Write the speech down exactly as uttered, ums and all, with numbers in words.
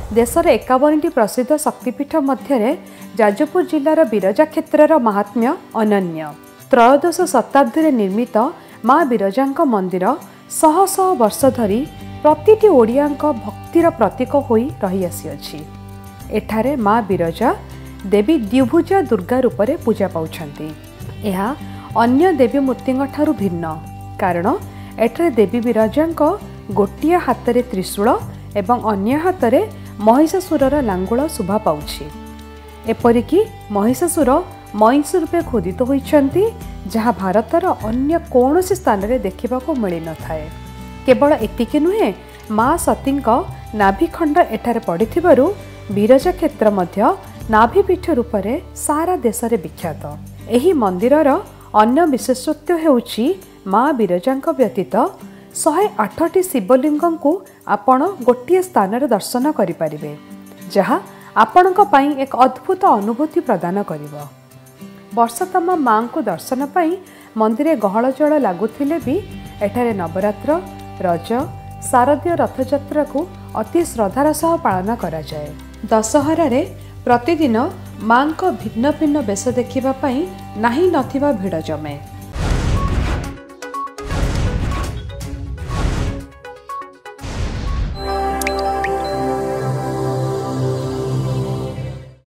देशर एकावन टी प्रसिद्ध शक्तिपीठ मध्य जाजपुर जिलार बिरजा क्षेत्रर महात्म्य अनन्य। त्रयोदश शताब्दी निर्मित माँ बिरजा मंदिर शह शह वर्ष धरी प्रतिटी ओडिया भक्तिर प्रतीक होई रही आसी। एठारे माँ बिरजा देवी द्विभुजा दुर्गा रूप में पूजा पाउछंती। यह अन्य देवी मूर्ति ठारू भिन्न कारण एठारे देवी बिरजा गोटिया हाथ में त्रिशूल एवं अन्य हाथ में महिषासुरर लांगुल शोभा पाउछि। एपरिकी महिषासुर महिष रूपे खोदित होइछंती जहाँ भारतर अन्य कौनसी स्थान में देखा मिल न थाए। केवल एतिकी नुहे माँ सतींका नाभिखंड एठारे पड़िथिबारु बिरजा क्षेत्र मध्य नाभिपीठ रूप में सारा देश में विख्यात। एही मंदिरर अन्य विशेषत्व हेउछि माँ बिरजा व्यतीत शहे आठटी शिवलिंग को आपण गोटे स्थान रे दर्शन करिपारिबे, जहाँ आपणक पई एक अद्भुत अनुभूति प्रदान करिवो। वर्ष तमा माँ को दर्शन पाई मंदिर गहल जल लगुथिले भी एठारे नवरात्र, रज, शारदीय रथयात्रा को अति श्रद्धार सह पालन करा जाए। दशहरा रे प्रतिदिन माँ को भिन्न भिन्न बेश देखिबा पई नाही नथिबा भिड़ जमे।